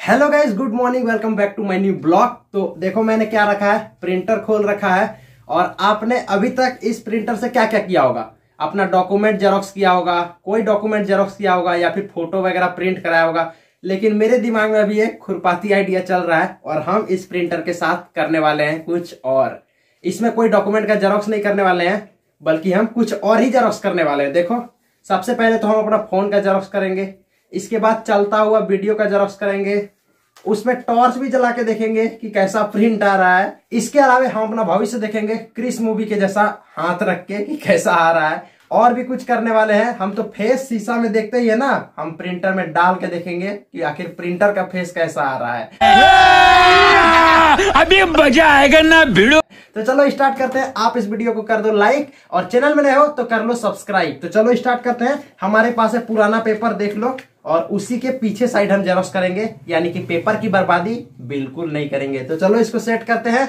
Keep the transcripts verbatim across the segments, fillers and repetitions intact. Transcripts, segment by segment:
Hello guys, good morning, welcome back to my new blog. तो देखो मैंने क्या रखा है, प्रिंटर खोल रखा है। और आपने अभी तक इस प्रिंटर से क्या क्या किया होगा? अपना डॉक्यूमेंट जेरोक्स किया होगा, कोई डॉक्यूमेंट जेरोक्स किया होगा, या फिर फोटो वगैरह प्रिंट कराया होगा। लेकिन मेरे दिमाग में अभी एक खुरपाती आइडिया चल रहा है और हम इस प्रिंटर के साथ करने वाले हैं कुछ और। इसमें कोई डॉक्यूमेंट का जेरोक्स नहीं करने वाले हैं, बल्कि हम कुछ और ही जेरोक्स करने वाले हैं। देखो, सबसे पहले तो हम अपना फोन का जेरोक्स करेंगे, इसके बाद चलता हुआ वीडियो का जेरोक्स करेंगे, उसमें टॉर्च भी जला के देखेंगे कि कैसा प्रिंट आ रहा है। इसके अलावा हम अपना भविष्य देखेंगे क्रिस मूवी के जैसा हाथ रख के कि कैसा आ रहा है। और भी कुछ करने वाले हैं हम तो। फेस शीशा में देखते ही है ना, हम प्रिंटर में डाल के देखेंगे कि आखिर प्रिंटर का फेस कैसा आ रहा है। अभी मजा आएगा ना भिड़ो। तो चलो स्टार्ट करते हैं। आप इस वीडियो को कर दो लाइक, और चैनल में नए हो तो कर लो सब्सक्राइब। तो चलो स्टार्ट करते हैं। हमारे पास है पुराना पेपर, देख लो, और उसी के पीछे साइड हम जेरोक्स करेंगे, यानी कि पेपर की बर्बादी बिल्कुल नहीं करेंगे। तो चलो इसको सेट करते हैं।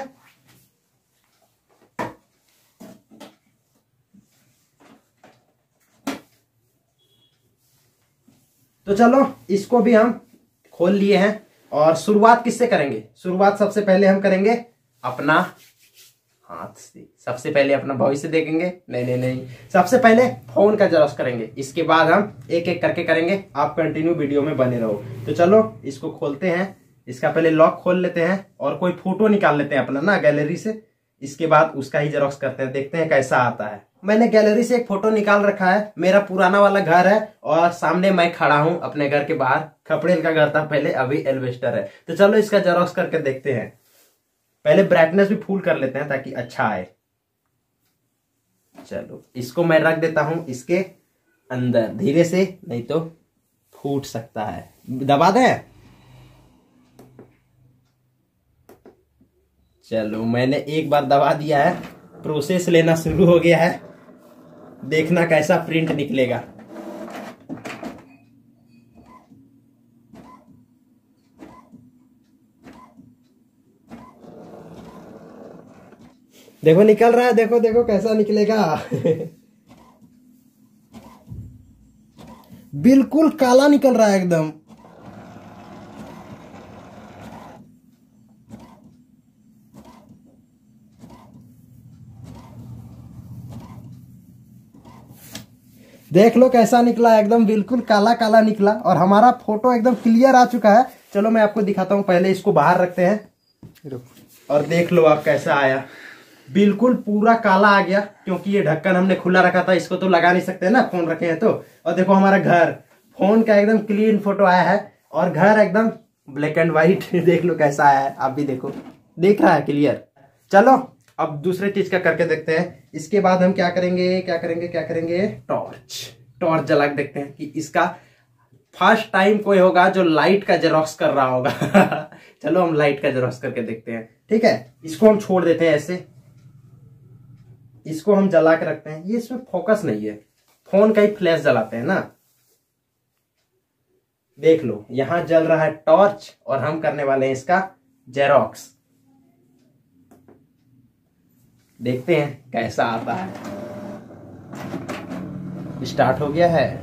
तो चलो इसको भी हम खोल लिए हैं। और शुरुआत किससे करेंगे? शुरुआत सबसे पहले हम करेंगे अपना हाथ से। सबसे पहले अपना भविष्य देखेंगे, नहीं नहीं नहीं, सबसे पहले फोन का जेरोक्स करेंगे। इसके बाद हम एक एक करके करेंगे। आप कंटिन्यू वीडियो में बने रहो। तो चलो इसको खोलते हैं। इसका पहले लॉक खोल लेते हैं और कोई फोटो निकाल लेते हैं अपना ना गैलरी से। इसके बाद उसका ही जेरोक्स करते हैं, देखते हैं कैसा आता है। मैंने गैलरी से एक फोटो निकाल रखा है। मेरा पुराना वाला घर है और सामने मैं खड़ा हूं अपने घर के बाहर। खपड़ेल का घर था पहले, अभी एल्वेस्टर है। तो चलो इसका जेरोक्स करके देखते हैं। पहले ब्राइटनेस भी फुल कर लेते हैं ताकि अच्छा आए। चलो इसको मैं रख देता हूं इसके अंदर धीरे से, नहीं तो फूट सकता है। दबा दें। चलो मैंने एक बार दबा दिया है। प्रोसेस लेना शुरू हो गया है। देखना कैसा प्रिंट निकलेगा। देखो निकल रहा है, देखो देखो कैसा निकलेगा। बिल्कुल काला निकल रहा है एकदम। देख लो कैसा निकला, एकदम बिल्कुल काला काला निकला। और हमारा फोटो एकदम क्लियर आ चुका है। चलो मैं आपको दिखाता हूं। पहले इसको बाहर रखते हैं और देख लो आप कैसा आया। बिल्कुल पूरा काला आ गया, क्योंकि ये ढक्कन हमने खुला रखा था। इसको तो लगा नहीं सकते ना, फोन रखे हैं तो। और देखो हमारा घर, फोन का एकदम क्लीन फोटो आया है और घर एकदम ब्लैक एंड व्हाइट। देख लो कैसा आया है, आप भी देखो, दिख रहा है क्लियर। चलो अब दूसरे चीज का करके देखते हैं। इसके बाद हम क्या करेंगे क्या करेंगे क्या करेंगे टॉर्च टॉर्च जला के देखते हैं कि इसका फर्स्ट टाइम कोई होगा जो लाइट का जेरोक्स कर रहा होगा। चलो हम लाइट का जेरोक्स करके देखते हैं। ठीक है, इसको हम छोड़ देते हैं ऐसे। इसको हम जला के रखते हैं। ये इसमें फोकस नहीं है, फोन का ही फ्लैश जलाते हैं ना। देख लो यहां जल रहा है टॉर्च और हम करने वाले हैं इसका जेरोक्स। देखते हैं कैसा आता है। स्टार्ट हो गया है।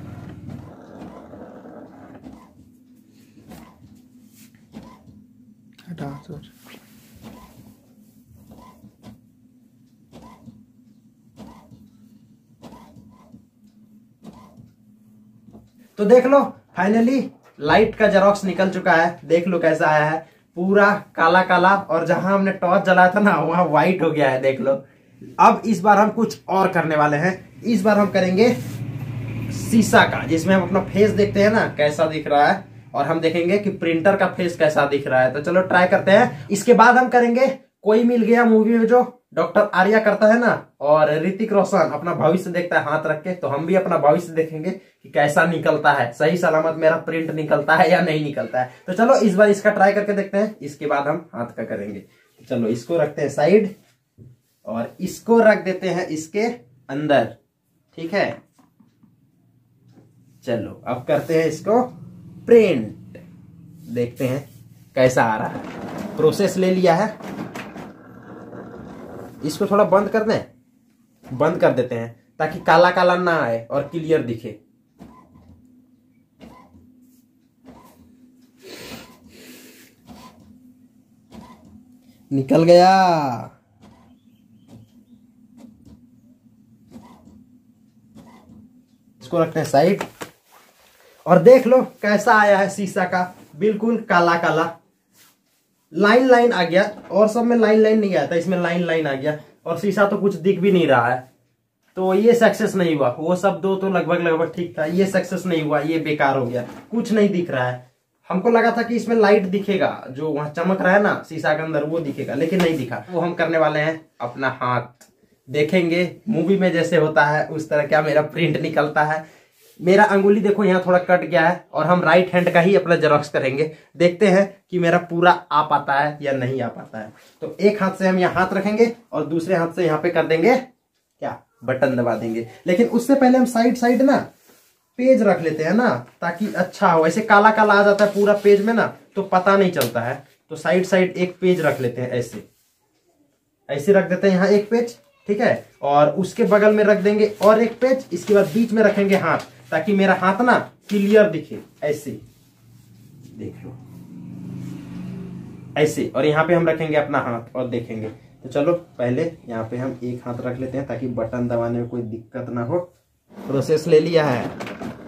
तो देख लो फाइनली लाइट का जेरोक्स निकल चुका है। देख लो कैसा आया है, पूरा काला काला। और जहां हमने टॉर्च जलाया था ना, वहां व्हाइट हो गया है, देख लो। अब इस बार हम कुछ और करने वाले हैं। इस बार हम करेंगे शीशा का, जिसमें हम अपना फेस देखते हैं ना कैसा दिख रहा है, और हम देखेंगे कि प्रिंटर का फेस कैसा दिख रहा है। तो चलो ट्राई करते हैं। इसके बाद हम करेंगे कोई मिल गया मूवी में जो डॉक्टर आर्या करता है ना, और ऋतिक रोशन अपना भविष्य देखता है हाथ रख के। तो हम भी अपना भविष्य देखेंगे कि कैसा निकलता है, सही सलामत मेरा प्रिंट निकलता है या नहीं निकलता है। तो चलो इस बार इसका ट्राई करके देखते हैं। इसके बाद हम हाथ का करेंगे। चलो इसको रखते हैं साइड और इसको रख देते हैं इसके अंदर। ठीक है, चलो अब करते हैं इसको प्रिंट। देखते हैं कैसा आ रहा है। प्रोसेस ले लिया है। इसको थोड़ा बंद कर दें, बंद कर देते हैं ताकि काला काला ना आए और क्लियर दिखे। निकल गया। इसको रखते हैं साइड और देख लो कैसा आया है शीशा का, बिल्कुल काला काला, लाइन लाइन आ गया। और सब में लाइन लाइन नहीं आया था, इसमें लाइन लाइन आ गया। और शीशा तो कुछ दिख भी नहीं रहा है, तो ये सक्सेस नहीं हुआ। वो सब दो तो लगभग लगभग ठीक था, ये सक्सेस नहीं हुआ, ये बेकार हो गया, कुछ नहीं दिख रहा है। हमको लगा था कि इसमें लाइट दिखेगा, जो वहां चमक रहा है ना शीशा के अंदर, वो दिखेगा, लेकिन नहीं दिखा। वो हम करने वाले हैं अपना हाथ, देखेंगे मूवी में जैसे होता है उस तरह क्या मेरा प्रिंट निकलता है। मेरा अंगुली देखो यहाँ थोड़ा कट गया है, और हम राइट हैंड का ही अपना जेरॉक्स करेंगे। देखते हैं कि मेरा पूरा आ पाता है या नहीं आ पाता है। तो एक हाथ से हम यहाँ हाथ रखेंगे और दूसरे हाथ से यहाँ पे कर देंगे क्या, बटन दबा देंगे। लेकिन उससे पहले हम साइड साइड ना पेज रख लेते हैं ना, ताकि अच्छा हो। ऐसे काला काला आ जाता है पूरा पेज में ना, तो पता नहीं चलता है। तो साइड साइड एक पेज रख लेते हैं, ऐसे ऐसे रख देते हैं यहाँ एक पेज, ठीक है। और उसके बगल में रख देंगे और एक पेज, इसके बाद बीच में रखेंगे हाथ, ताकि मेरा हाथ ना क्लियर दिखे। ऐसे देख लो, ऐसे। और यहाँ पे हम रखेंगे अपना हाथ और देखेंगे। तो चलो पहले यहाँ पे हम एक हाथ रख लेते हैं, ताकि बटन दबाने में कोई दिक्कत ना हो। प्रोसेस ले लिया है।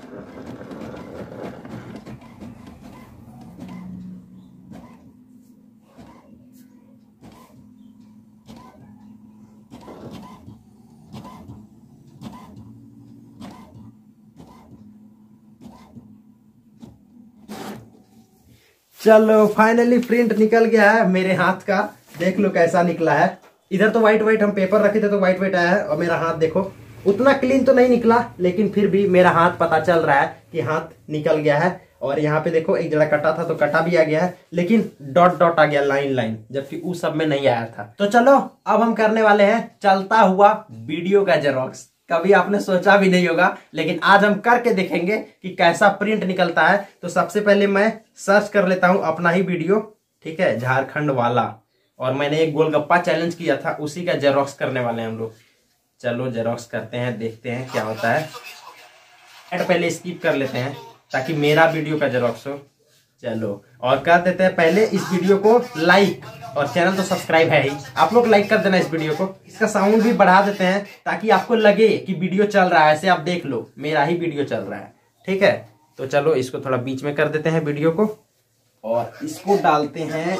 चलो फाइनली प्रिंट निकल गया है मेरे हाथ का, देख लो कैसा निकला है। इधर तो व्हाइट व्हाइट हम पेपर रखे थे तो व्हाइट व्हाइट आया है, और मेरा हाथ देखो उतना क्लीन तो नहीं निकला, लेकिन फिर भी मेरा हाथ पता चल रहा है कि हाथ निकल गया है। और यहाँ पे देखो एक जगह कटा था तो कटा भी आ गया है, लेकिन डॉट डॉट आ गया, लाइन लाइन, जबकि उस सब में नहीं आया था। तो चलो अब हम करने वाले हैं चलता हुआ वीडियो का जेरॉक्स। कभी आपने सोचा भी नहीं होगा, लेकिन आज हम करके देखेंगे कि कैसा प्रिंट निकलता है। तो सबसे पहले मैं सर्च कर लेता हूं अपना ही वीडियो, ठीक है, झारखंड वाला। और मैंने एक गोलगप्पा चैलेंज किया था, उसी का जेरॉक्स करने वाले हैं हम लोग। चलो जेरॉक्स करते हैं, देखते हैं क्या होता है। पहले स्किप कर लेते हैं ताकि मेरा वीडियो का जेरॉक्स हो। चलो और कर देते हैं पहले इस वीडियो को लाइक, और चैनल तो सब्सक्राइब है ही, आप लोग लाइक कर देना इस वीडियो को। इसका साउंड भी बढ़ा देते हैं ताकि आपको लगे कि वीडियो चल रहा है, ऐसे आप देख लो मेरा ही वीडियो चल रहा है, ठीक है। तो चलो इसको थोड़ा बीच में कर देते हैं वीडियो को, और इसको डालते हैं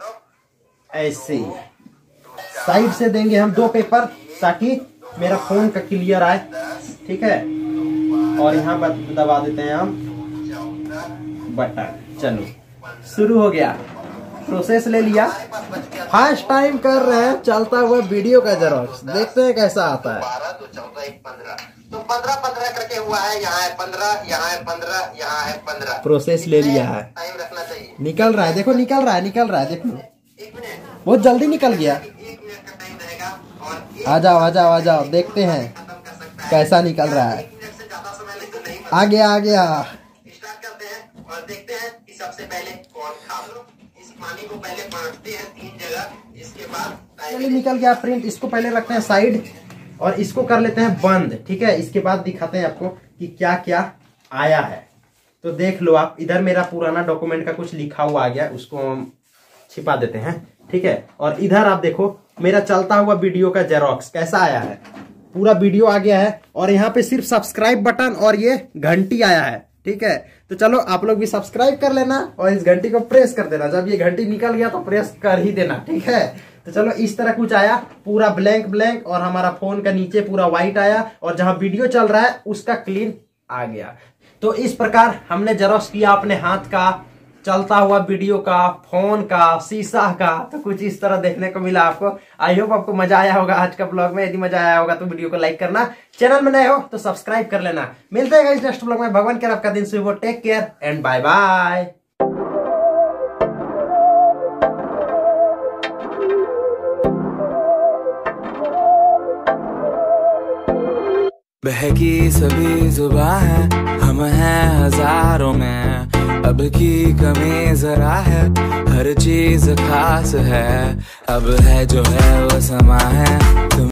ऐसे। साइड से देंगे हम दो पेपर, ताकि मेरा फोन का क्लियर आए, ठीक है। और यहाँ पर दबा देते हैं हम बटन। चलो शुरू हो गया, प्रोसेस ले लिया। फर्स्ट टाइम कर रहे हैं चलता हुआ वीडियो का जेरॉक्स, देखते हैं कैसा आता है। बारह तो चौदह एक पंद्रह, तो पंद्रह पंद्रह करके हुआ है। यहाँ है पंद्रह, यहाँ है पंद्रह, यहाँ है पंद्रह। प्रोसेस ले लिया है, टाइम रखना चाहिए। निकल रहा है, देखो निकल रहा है, निकल रहा है, देखो एक मिनट, बहुत जल्दी निकल गया। एक मिनट का टाइम रहेगा। और आ जाओ आ जाओ आ जाओ, देखते हैं खत्म कर सकता है। कैसा निकल रहा है। एक मिनट से ज्यादा समय ले तो नहीं। आ गया आ गया। स्टार्ट करते हैं और देखते हैं कि सबसे पहले कौन खा लो। इस पानी को पहले बांटते हैं तीन जगह, इसके बाद चलिए निकल गया प्रिंट। इसको पहले रखते हैं साइड और इसको कर लेते हैं बंद, ठीक है। इसके बाद दिखाते हैं आपको कि क्या क्या आया है। तो देख लो आप, इधर मेरा पुराना डॉक्यूमेंट का कुछ लिखा हुआ आ गया, उसको हम छिपा देते हैं, ठीक है। और इधर आप देखो मेरा चलता हुआ वीडियो का जेरॉक्स कैसा आया है, पूरा वीडियो आ गया है। और यहाँ पे सिर्फ सब्सक्राइब बटन और ये घंटी आया है, ठीक है। तो चलो आप लोग भी सब्सक्राइब कर लेना और इस घंटी को प्रेस कर देना। जब ये घंटी निकल गया तो प्रेस कर ही देना, ठीक है। तो चलो इस तरह कुछ आया, पूरा ब्लैंक ब्लैंक, और हमारा फोन का नीचे पूरा व्हाइट आया, और जहां वीडियो चल रहा है उसका क्लीन आ गया। तो इस प्रकार हमने जेरॉक्स किया अपने हाथ का, चलता हुआ वीडियो का, फोन का, शीशा का। तो कुछ इस तरह देखने को मिला आपको। आई होप आपको मजा आया होगा आज का ब्लॉग में। यदि मजा आया होगा तो वीडियो को लाइक करना, चैनल में नए हो तो सब्सक्राइब कर लेना। मिलते हैं इस नेक्स्ट ब्लॉग में। भगवान के आपका दिन शुभ हो। Take care and bye bye. बहकी सभी जुबां है, हम हैं हजारों में, अब की कमी जरा है, हर चीज खास है, अब है जो है वो समा है।